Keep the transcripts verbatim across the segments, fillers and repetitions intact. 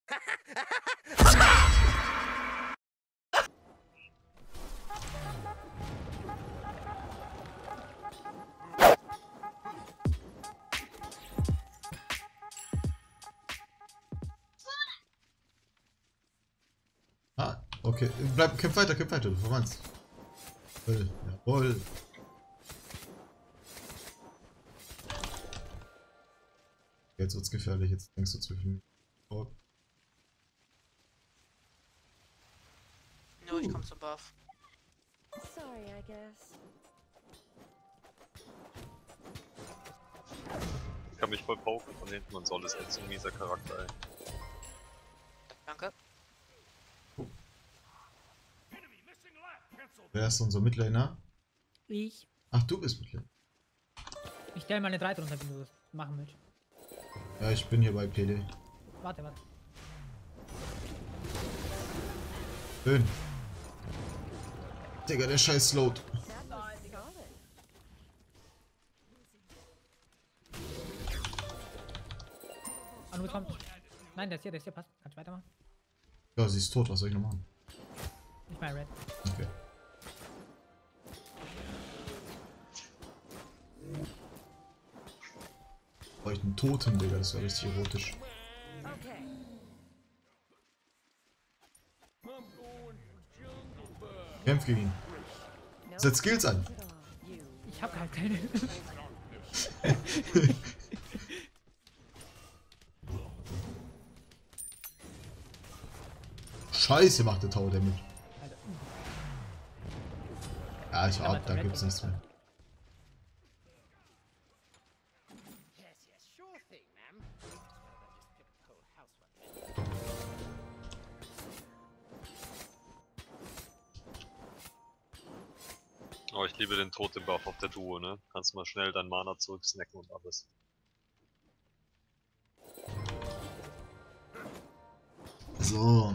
Ah, okay. Bleib, kämpf weiter, kämpf weiter, du verwandst. Jawohl, jawohl. Jetzt wird's gefährlich, jetzt denkst du zwischen. Oh. No, ich komm zum Buff. Sorry, I guess. Ich kann mich voll poken von hinten und soll es echt so ein mieser Charakter, ey. Danke. Wer ist unser Midlaner? Ich. Ach, du bist Midlaner. Ich stelle meine drei drunter, wenn du das machen willst. Ja, ich bin hier bei P D. Warte, warte. Schön. Digga, der scheiß Load. Anu kommt. Nein, der ist hier, der ist hier, passt. Kannst du weitermachen? Ja, sie ist tot, was soll ich noch machen? Ich meine Red. Okay. Brauche ich einen Totem, Digga, das wäre richtig erotisch. Okay. Kämpf gegen ihn. Setz Skills ein. Ich hab halt keine. Scheiße, macht der Tower damit. Alter. Ja, ich hab, da gibt's nichts mehr. Oh, ich liebe den Totem-Buff auf der Duo, ne? Kannst mal schnell dein Mana zurücksnacken und alles. So.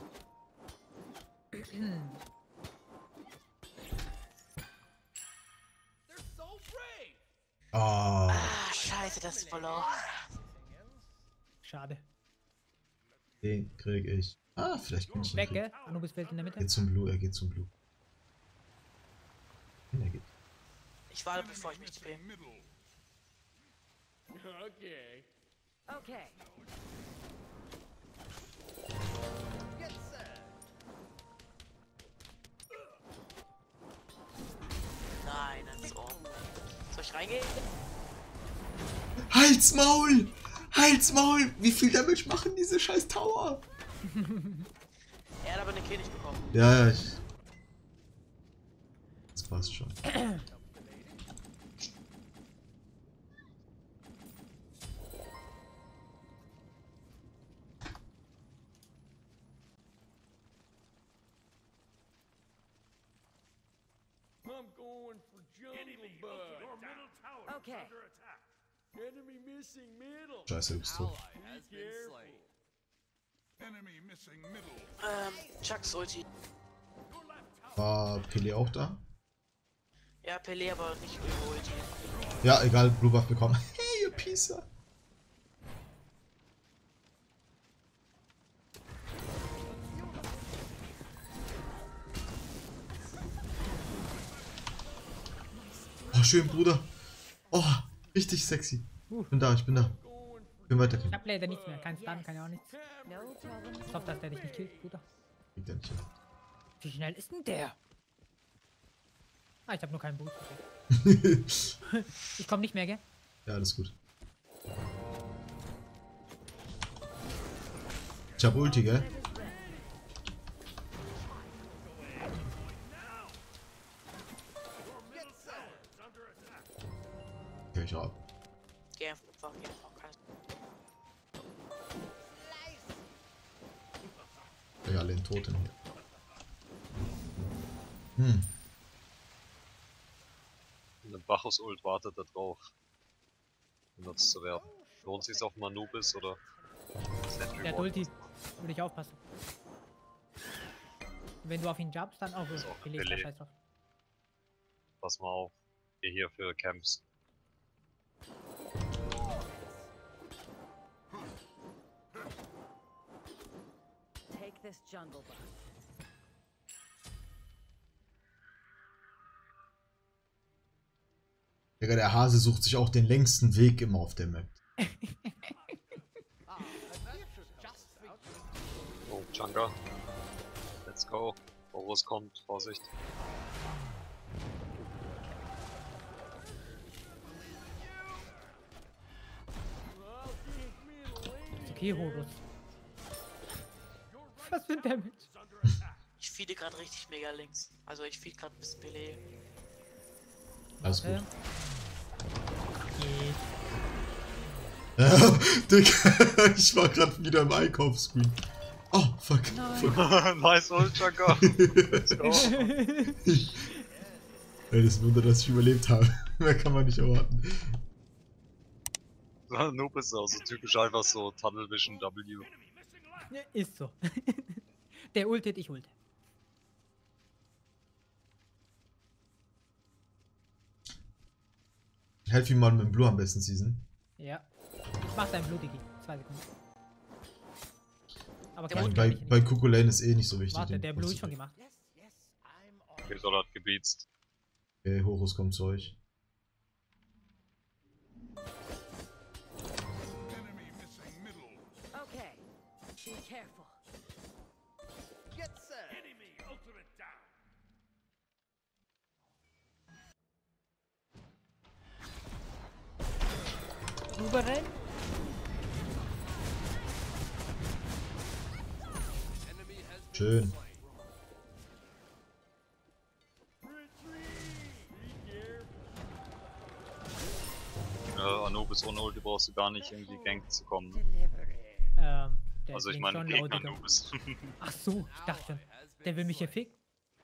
Ah. Ah, scheiße, das ist verloren. Schade. Den krieg ich. Ah, vielleicht bin ich Weg, ihn. gell? Anubis fällt in der Mitte. Geht zum Blue, er geht zum Blue. Er geht. Ich warte, bevor ich mich drehe. Okay. Nein, das ist oben. Soll ich reingehen? Halsmaul! Halsmaul! Wie viel Damage machen diese scheiß Tower? Er hat aber eine Kill nicht bekommen. Ja, ja, ich. Das passt schon. I'm going for jungle bug. Your middle tower Okay. is under attack. Enemy missing middle. Scheiße, du bist tot. Be careful. Enemy missing middle. Ähm, Chucks Ulti. War Pele auch da? Ja, Pelé, aber nicht über Ulti. Ja, egal, Blue Buff bekommen. Hey, ihr Piecer! Oh, schön, Bruder. Oh, richtig sexy. Bin da, ich bin da. Bin weiter. Ich hab leider nichts mehr. Kein Stun, kann ja auch nichts. No problem. Ich hoffe, dass der dich nicht killt, Bruder. Kriegt er nicht hin. Wie schnell ist denn der? Ah, ich hab nur keinen Boost. Ich komm nicht mehr, gell? Ja, alles gut. Ich hab Ulti, gell? Okay, ich hab. Geh einfach, geh einfach. Ja, alle in Toten hier. Hm. Eine Bacchus-Ult wartet da drauf, benutzt zu werden. Lohnt sich's auf Manubis oder? Sentry Der hat Ward? Ulti. Würde ich aufpassen. Wenn du auf ihn jumpst, dann auch. Ist auch Pelé ist da Pelé. scheiß drauf. Pass mal auf. Geh hier für Camps. this jungle bus. Digga, der Hase sucht sich auch den längsten Weg immer auf der Map. Oh, Chunga. Let's go. Horus kommt, Vorsicht. Ist okay, Horus. Was für ein Damage? Ich feede gerade richtig mega links. Also ich feed gerade ein bisschen Pelé. Alles gut. Warte. Geht. Ja, Digga, ich war gerade wieder im Einkaufsscreen. Oh, fuck. fuck. Nice Ult, Chunga. Let's go. Ey, das ist ein Wunder, dass ich überlebt habe. Mehr kann man nicht erwarten. Noob ist auch so typisch einfach so Tunnel Vision W. Ist so. Der ultet, ich ulte. Helf ihm mal mit dem Blue am besten, Season. Ja. Ich mach dein Blutigi. Zwei Sekunden. Aber Der kein Mut Bei, Problem, bei nicht. Cuckoo Lane ist eh nicht so wichtig. Warte, den der Blue ist zu- schon gemacht. Okay, soll hat gebeatst. Okay, Horus kommt zu euch. Enemy missing middle. Okay. Be careful. Get set. Enemy ultimate down. Rüberrennen. Schön. Äh, Anubis ohne Ulti brauchst du gar nicht irgendwie gank zu kommen. Ähm, der Also ich ist meine schon Gegner lautiger. Anubis. Ach so, ich dachte schon. Der will mich hier ficken.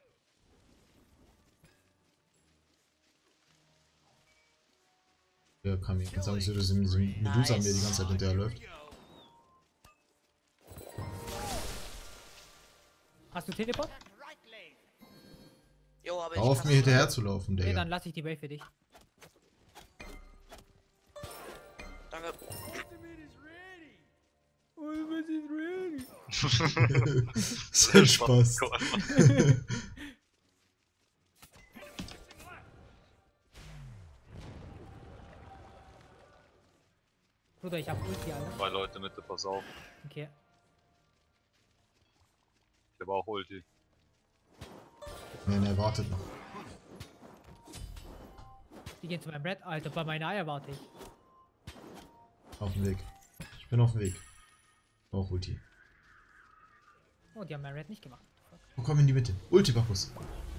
Ja, kann mir jetzt sagen, dass diese Medusa mir die ganze Zeit hinterherläuft. Hast du Teleport? Jo, aber ich Hör auf kann- mir hinterher zu laufen, Okay, dann Digga. lasse ich die Wave für dich. Danke. Sehr Spaß. Bruder, ich hab Ulti, Alter. Zwei Leute Mitte, pass auf. Okay. Ich habe auch Ulti. Nee, nee, wartet noch. Die gehen zu meinem Red, Alter. Bei meiner Eier warte ich. Auf dem Weg. Ich bin auf dem Weg. Auch Ulti. Oh, die haben mein Red nicht gemacht. Fuck. Oh, komm in die Mitte. Ulti, Bacchus.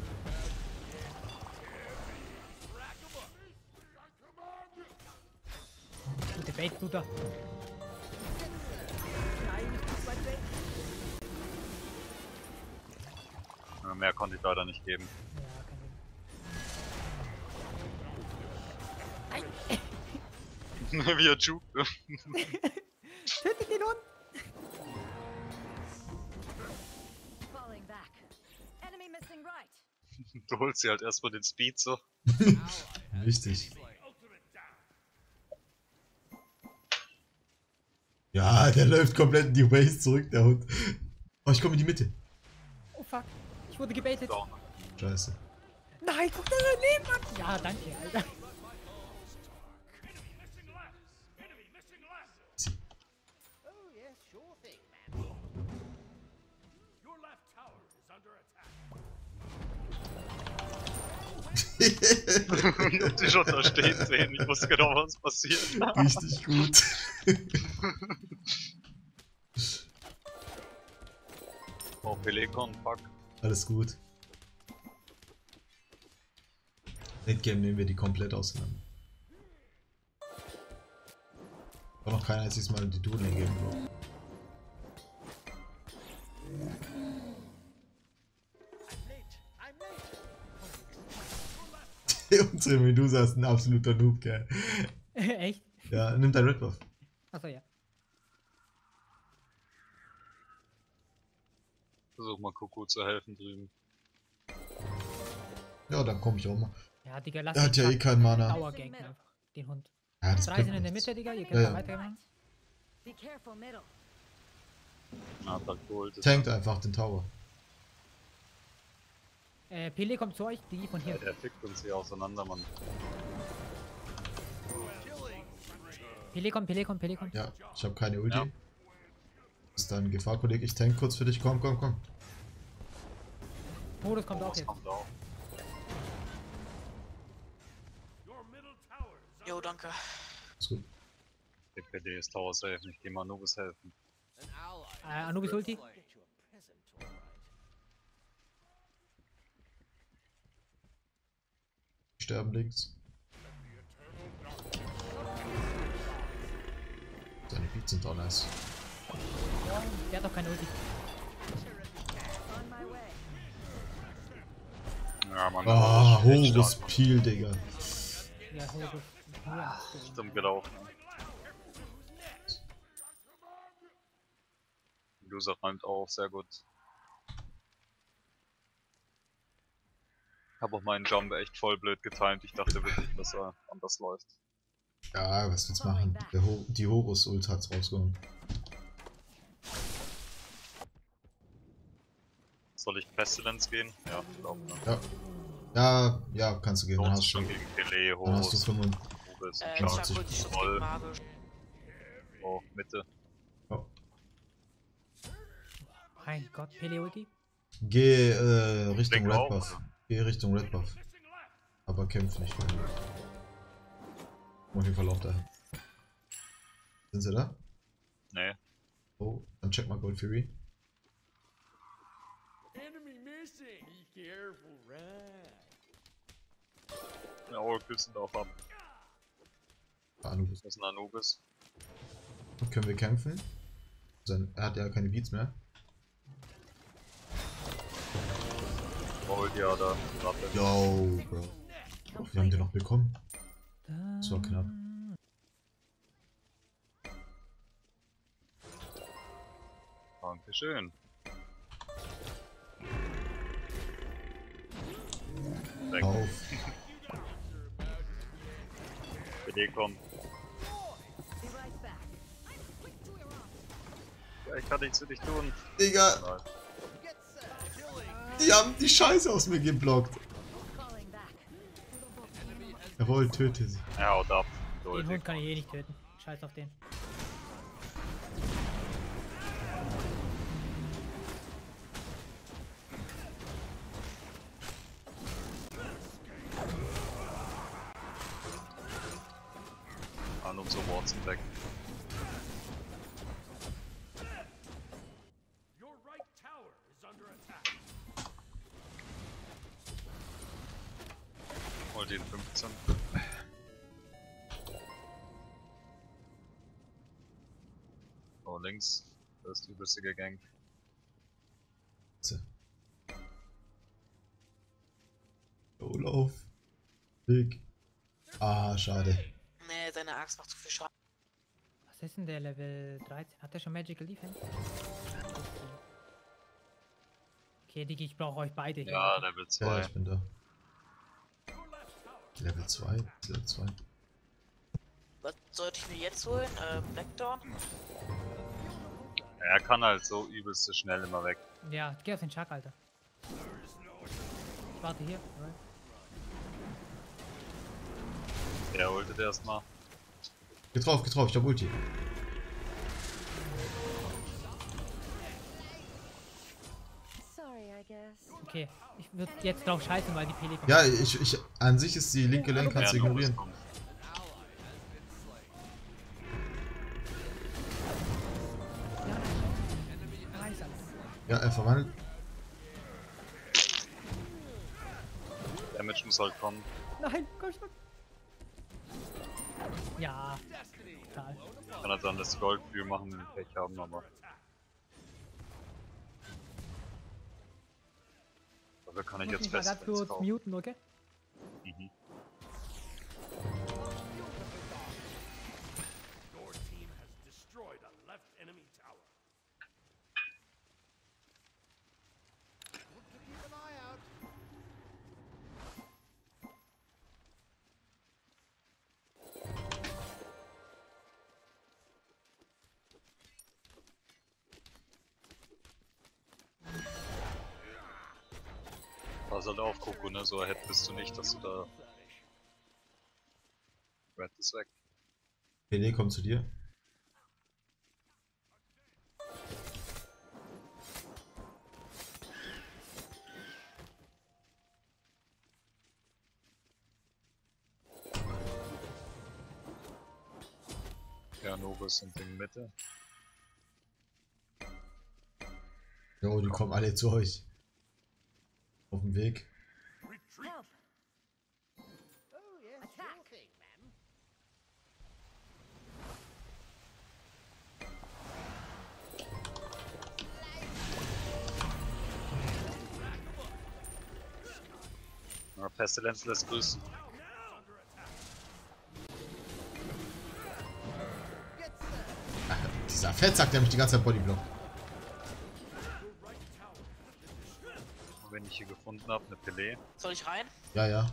Gute Bait, Bruder. Ja, mehr konnte ich leider nicht geben. Ja, kein Ding. Wie er juckt. Tötet den Hund! Falling back. Enemy missing right. Du holst sie halt erstmal den Speed so. Wichtig. Ja, der läuft komplett in die Waves zurück, der Hund. Oh, ich komme in die Mitte. Oh fuck. Ich wurde gebaitet. So. Scheiße. Nein, guck dir daneben an! Ja, danke, Alter. Sie. Your left tower is under attack. Ich hab dich schon da stehen sehen. Ich wusste genau, was passiert. Richtig gut. Oh, Pelekon, fuck. Alles gut. Endgame nehmen wir die komplett auseinander. War noch kein einziges Mal die Duel in Game Bro. Unsere Medusa ist ein absoluter Noob, gell. Echt? Ja, nimm dein Red Buff. Achso, ja. Versuch mal Kuku zu helfen drüben. Ja, dann komm ich auch mal. Ja, Digga, lass Er hat den ja eh Kack keinen Mana. Dauerganken einfach. Den Hund. Ja, das Drei bringt sind in der nichts. Mitte, Digga. Ihr Ja, könnt ja. da weitermachen. Be careful middle. Na, hat halt geholt. Tankt einfach den Tower. Äh, Pele kommt zu euch, die von Ja, hier. der fickt uns hier auseinander, Mann. Pele kommt, Pele kommt, Pele kommt. Ja, ich habe keine Ulti. Ja. Ist dann Gefahr, Kollege. Ich tank kurz für dich. Komm, komm, komm. Modus kommt auch Was jetzt. kommt auch? Your middle tower is Jo, danke. Ist gut. D P D ist Tower safe, ich geh mal Anubis helfen. Äh, Anubis Ulti. Sterben links. Seine Beats sind auch nice. Der hat doch keine Ulti. On my way. Ja, Mann. Ah, das ist echt Horus stark, Peel, Digga. Ja, Horus. Ja. Mann. Stimmt gelaufen. Loser räumt auch, sehr gut. Hab auch meinen Jump echt voll blöd getimed. Ich dachte wirklich, dass er anders läuft. Ja, was willst du machen? Der Ho die Horus Ult hat's rausgehauen. Soll ich Pestilence gehen? Ja, ich glaube. Ne? Ja. Ja, ja, kannst du gehen. Dann Lohnt hast sich du, schon gegen Pele, dann hast du Horus, fünfundachtzig. Anubis, Äh, Charge. Chuck holt sich Schutz Voll. gegen magisch. Oh, Mitte. Oh. Mein Gott, Pele Ulti. Geh äh, Richtung Denk Red auch, Buff. oder? Geh Richtung Red Buff. Aber kämpf nicht. Auf jeden Fall auch dahin. Sind sie da? Nee. Oh, dann check mal Gold Fury. enemy missing. Be careful, right? Ja, Oracle sind auch ab. Anubis. Das ist ein Anubis. Können wir kämpfen? Sein, er hat ja keine Beats mehr. Holt ja da. Ratte. Yo, Bro. Oh, wir haben den noch bekommen. Das war knapp. Dankeschön. Weg. Auf. P D kommt. Be right back. Ja, ich kann nichts für dich tun. Digga, Nein. die haben die Scheiße aus mir geblockt. Falling back. Jawohl, töte sie. Er haut ab. Den Duldig. Hund kann ich eh nicht töten. Scheiß auf den. Anubis Awards sind weg. Your right tower is under attack. Holt ihn fünfzehn. Oh, links. Das ist die übelste Gang. Olaf. Big. Ah, schade. Nee, seine Axt macht zu viel Schaden. Was ist denn der Level dreizehn? Hat der schon Magical Defense? Okay, Digi, ich brauche euch beide hier. Ja, Level Ja, zwei. ich bin da. Level zwei? Level zwei. Was sollte ich mir jetzt holen? Äh, Blackdawn? Er kann halt so übelst schnell immer weg. Ja, geh auf den Chuck, Alter. Ich warte hier. Alright. Er holte erstmal. Geh drauf, geh drauf, ich hab Ulti. Sorry, I guess. Okay, ich würde jetzt drauf scheißen, weil die Pele kommt. Ja, ich, ich, an sich ist die linke Lane, kannst du Ja, Anubis ignorieren. kommt. Nice, Alter. Ja, er verwandelt. Damage muss halt kommen. Nein, komm schon. Ja. Total. Kann halt dann das Goldview machen, wenn wir Pech haben, aber. Dafür kann ich Ich muss jetzt mich mal ganz Pestilence kurz kaufen. muten, okay? Mhm. Your team has destroyed a left enemy tower. Pass halt auf, Coco, ne? So ahead bist du nicht, dass du da... Red ist weg. Pele kommt zu dir. Ja, Novus sind in Mitte. Jo, die kommen alle zu euch. Auf dem Weg. Help. Attack. Ja, Pestilence lässt grüßen. Ach, dieser Fettsack, der mich die ganze Zeit Bodyblock. Und wenn ich hier gefunden habe, eine Pelé. Soll ich rein? Ja, ja.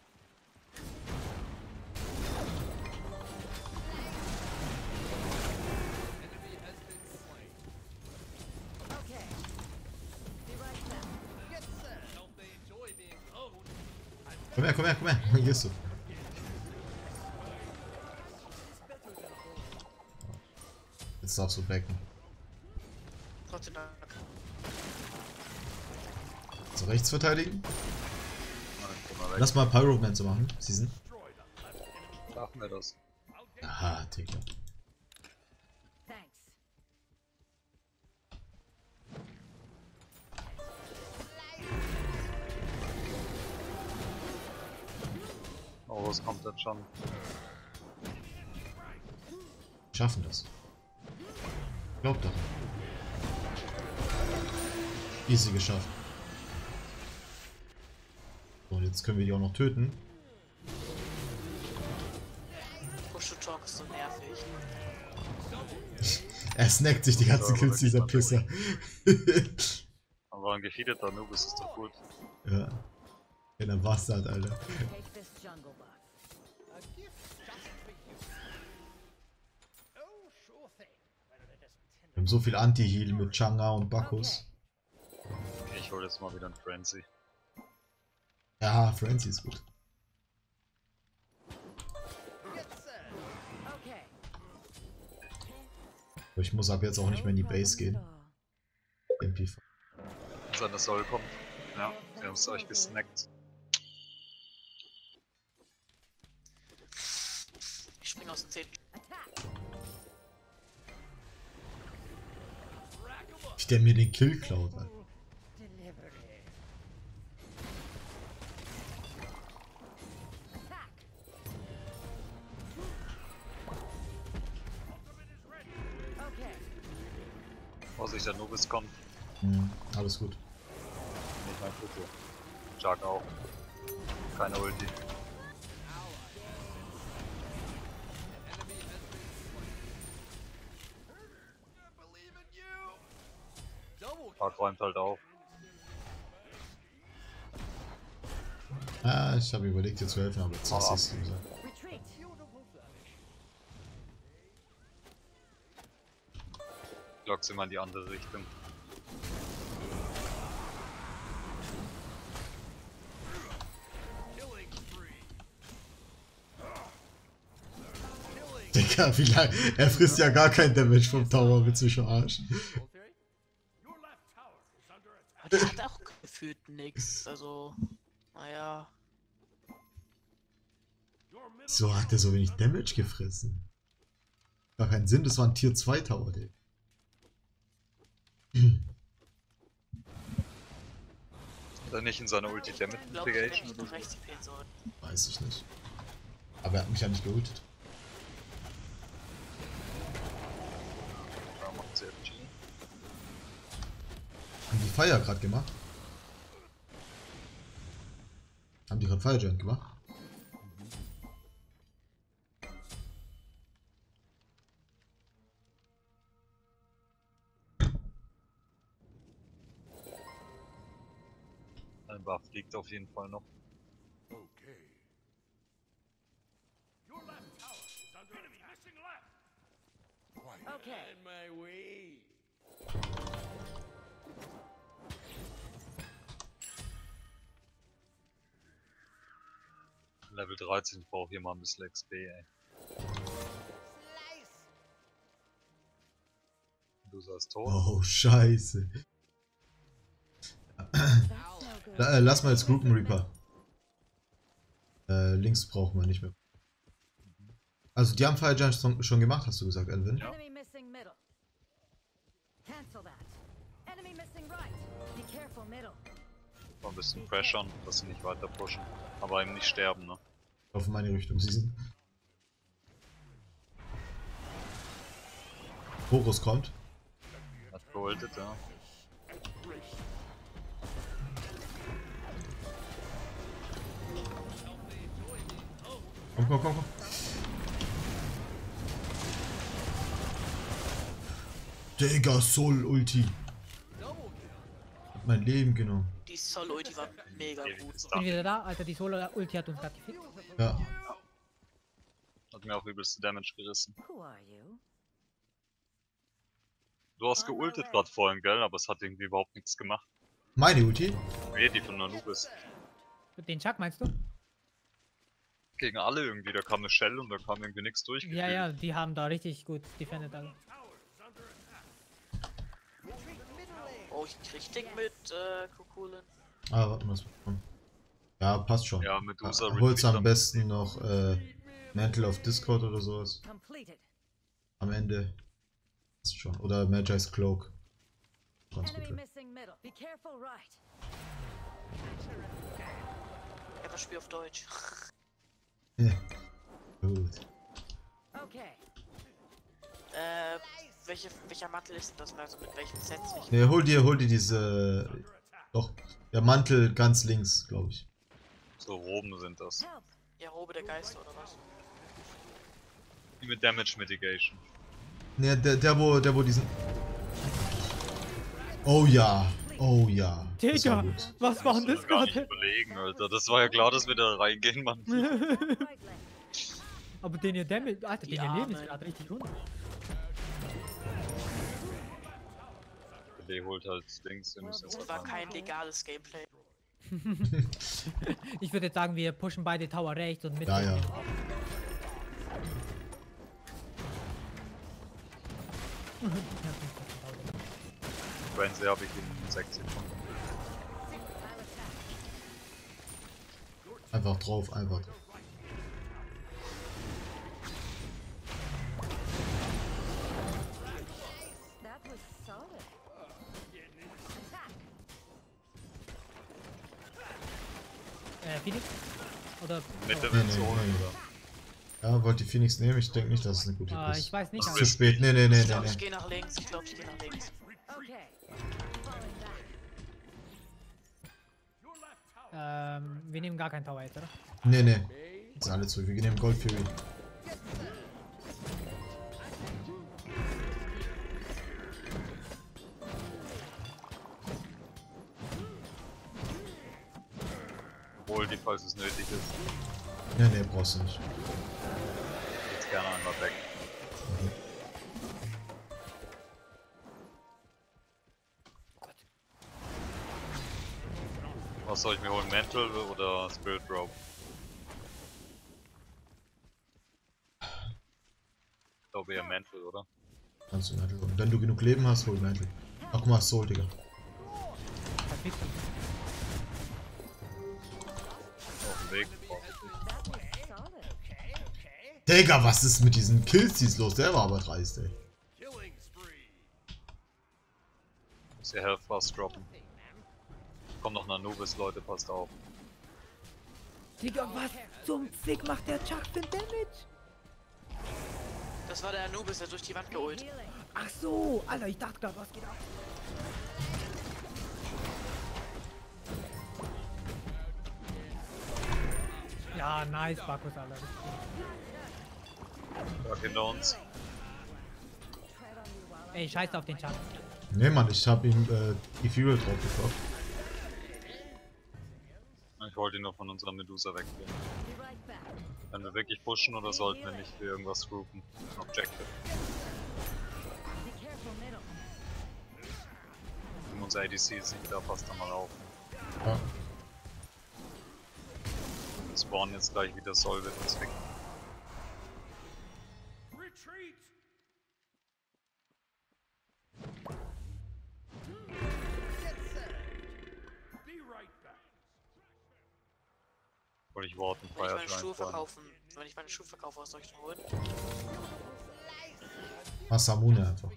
Okay. Be right back. Komm her, komm her, komm her. Hier gehst du. Jetzt darfst du backen. Gott sei Dank. So, rechts verteidigen. Nein, geh mal weg. Lass mal Pyroman zu machen. Season. Machen wir das. Aha, Digga. Thanks. Oh, was kommt jetzt schon? Wir schaffen das. Glaub doch. Easy geschafft. So, und jetzt können wir die auch noch töten. Push to Talk ist so nervig. Er snackt sich die ganzen Ja, Kills, dieser Pisser. Aber ein gefeedeter Nubis ist doch gut. Ja. Ja, der Bastard, Alter. Take this jungle buff. Wir haben so viel Anti-Heal mit Changa und Bacchus. Okay, ich hole jetzt mal wieder ein Frenzy. Ja, Frenzy ist gut. Okay. Aber ich muss ab jetzt auch nicht mehr in die Base gehen. M P vier. Seine Soul kommt. Ja, wir haben es euch gesnackt. Ich spring aus dem zehn. Attack. Ich der mir den Kill klaut, Alter. Attack. Okay. Vorsicht, der Nubis kommt. Hm, alles gut. Nicht mein Foto. Jark auch. Keine Ulti. Jark räumt halt auf. Ah, ich habe überlegt, dir zu helfen, aber jetzt hast du es gesagt. Retreat. Lock's immer in die andere Richtung. Digga, wie lange? Er frisst ja gar kein Damage vom Tower, willst du mich verarschen? Aber die hat auch gefühlt nix. Also, naja. So hat er so wenig Damage gefressen. Gar keinen Sinn, das war ein Tier zwei Tower, Digga. Hat er nicht in seiner Ulti Damage Ich glaube, ich hätte Mitigation mich oder nach so? rechts gehen sollen. Weiß ich nicht. Aber er hat mich ja nicht geultet. Ja, macht C F G. Haben die Fire gerade gemacht? Haben die gerade Fire Giant gemacht? Ein Buff liegt auf jeden Fall noch. Okay. Your left tower is under enemy missing left. Quiet. Okay. On my way. Level dreizehn, ich brauche hier mal ein bisschen X P, ey. Du sagst tot. Oh, scheiße. That's no good. La- äh, lass mal jetzt Groupen Reaper. Äh, links brauchen wir nicht mehr. Also die haben Fire Giants schon gemacht, hast du gesagt, Elvin? Enemy missing middle. Cancel that. Enemy missing right. Be careful middle. Mal ein bisschen pressern, dass sie nicht weiter pushen. Aber eben nicht sterben, ne? Auf meine Richtung, sie sind. Horus kommt. Hat geholtet, ja. Komm, komm, komm, komm. Digga, Soul Ulti. Hat mein Leben genommen. Die Sol-Ulti war mega gut. Bin wieder da, Alter, die Solo-Ulti hat uns gerade gefickt. Ja. Hat mir auch übelste Damage gerissen. Who are you? Du hast geultet gerade vorhin, gell? Aber es hat irgendwie überhaupt nichts gemacht. Meine Ulti? Nee, die von Anubis. Den Chuck meinst du? Gegen alle irgendwie, da kam eine Shell und da kam irgendwie nichts durch. Ja, ja, die haben da richtig gut defended, also. Oh, ich krieg Ding mit äh, Kukulin. Ah, warte mal. was bekommen. Ja, passt schon. Ja, Medusa Ah, hol's am retreat besten noch äh, Mantle of Discord oder sowas. Completed. Am Ende. Passt schon. Oder Magi's Cloak. Ganz Enemy gut. missing middle. Be careful right. Ja, das Spiel auf Deutsch. Ja. Gut. Okay. äh, welche, welcher Mantel ist denn das? Also mit welchen Sets? Ich Ne, hol dir, hol dir diese. Doch, der Mantel ganz links, glaube ich. So Roben sind das. Help. ja, Robe der Geister oder was? Die mit Damage Mitigation. Ne, der, der wo, der wo diesen. Oh ja, oh ja. Das war Digga, gut. was war denn Das das gar nicht gerade? überlegen, Alter. Das war ja klar, dass wir da reingehen, Mann. Right leg. Aber den ihr Damage, Alter, den ihr Ja, Leben ist Mann. gerade richtig runter. Der holt halt Dings, wir müssen jetzt Das war halt kein legales Gameplay. Ich würde jetzt sagen, wir pushen beide Tower rechts und mit. Ja, ja. Frenzy habe ich in sechs Sekunden. Einfach drauf, einfach drauf. That was solid. Attack. Äh, Phoenix? Oder? Mitte Oh. Nee, willst du nee, holen, nee. oder? Ja, wollt die Phoenix nehmen? Ich denke nicht, dass es eine gute Ah, ist. ich weiß nicht, Das aber. Zu spät. Nee, nee, nee, Ich nee, glaube, ich nee. gehe nach links. Ich glaube, ich gehe nach links. Okay. Falling back. Ähm, wir nehmen gar keinen Tower jetzt, oder? Nee, nee. Sind alle zurück. Wir nehmen Gold Fury. Hol die, falls es nötig ist. Nee, nee, brauchst du nicht. Jetzt gerne einmal weg. Was soll ich mir holen? Mantle oder Spirit Rope? Ich glaube eher Mantle, oder? Kannst du Mantle holen. Wenn du genug Leben hast, hol Mantle. Ach, guck mal, Soul, Digga. Perfekt. Auf dem Weg. That was solid. Digga, was ist mit diesen Kills los? Der war aber dreist, ey. Killing spree. Muss ihr Health fast droppen. Kommt noch ein Anubis, Leute, passt auf. Digga, was zum Fick macht der Chuck für Damage? Das war der Anubis, der durch die Wand geholt. Healing. Ach so, Alter, ich dachte gerade, was geht ab? Ja, nice, Bakus, Alter. Da hinter uns. Tread on you while I Ey, scheiß auf den Chuck. Nee, Mann, ich hab ihm äh, Ethereal drauf gekauft. Ich wollte ihn nur von unserer Medusa wegbringen. be right back. Wenn wir wirklich pushen oder sollten wir nicht für irgendwas groupen? Objective. Be careful middle. Wenn unser A D C ist nicht da, passt da mal auf. Ja. und spawnen jetzt gleich wieder soll, wenn uns weg. Retreat! Be right back. Wollte ich warten, Wenn ich meine Fire Schuhe Giant fahren. verkaufen, wenn ich meine Schuhe verkaufe, was soll ich denn holen? Masamune einfach.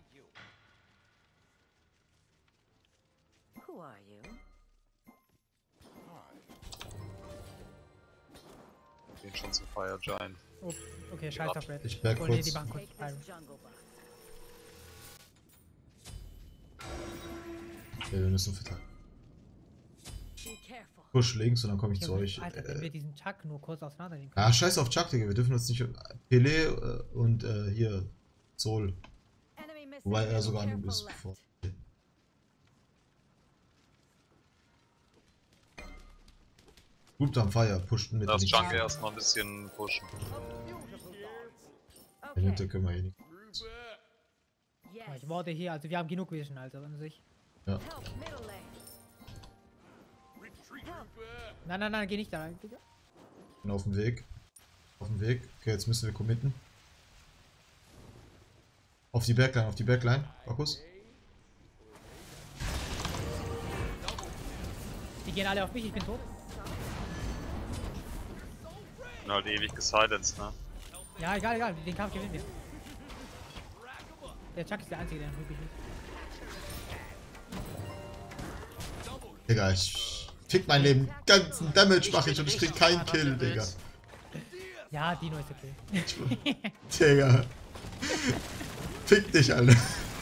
Who are you? Den schon zum Fire Giant. Oh, okay, scheiß auf Red. Ich berg Oh, nee, kurz. die Bank kurz. Take this jungle buff. Okay, wir müssen verteilen. Be careful. Push links und dann komme ich zu Junge, euch. Alter, wenn wir Äh, diesen Chuck nur kurz auseinandernehmen können. ah, scheiß auf Chuck, Digga. Wir dürfen uns nicht... Pelé äh, und äh, hier... Sol. Enemy missing. Wobei er Be sogar careful Noob ist. left. Bevor. Gut am Fire. Pusht mit Lass nicht. Jungle erstmal ein bisschen pushen. In der Okay. Mitte können wir eh nicht. Yes. Aber ich warte hier, also wir haben genug Vision, also an sich. Help, middle lane. Retreat, Help. Reaper. Nein, nein, nein, geh nicht da rein, Digga. Bin auf dem Weg. Auf dem Weg. Okay, jetzt müssen wir committen. Auf die Backline, auf die Backline. Fokus. Die gehen alle auf mich, ich bin tot. Bin halt ewig gesilenced, ne? Ja, egal, egal, den Kampf gewinnen wir. Der Chuck ist der Einzige, der wirklich nicht. Digga, ich fick mein Leben. Ganzen Damage mache ich und ich krieg keinen Kill, Digga. Ja, Dino ist okay. Digga. Fick dich, Alter.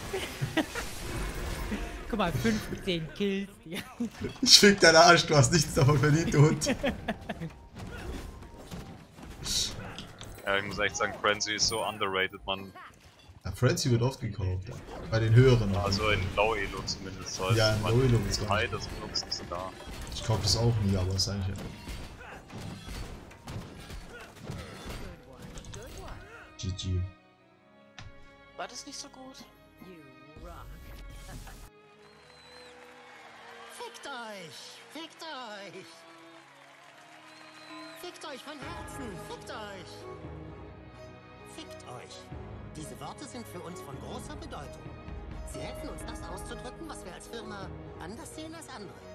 Guck mal, fünfzehn Kills. Digga. Ich fick deinen Arsch, du hast nichts davon verdient, du Hund. Ja, ich muss echt sagen, Frenzy ist so underrated, man. Ja, Frenzy wird oft gekauft. Ja. Bei den höheren. Also in Low Elo zumindest. So Ja, in Low Elo wird's gar High, nicht. das benutzen sie da. Ich kauf das auch nie, aber es ist eigentlich. G G. War das nicht so gut? You rock. Fickt euch! Fickt euch! Fickt euch von Herzen! Fickt euch! Fickt euch! Diese Worte sind für uns von großer Bedeutung. Sie helfen uns, das auszudrücken, was wir als Firma anders sehen als andere.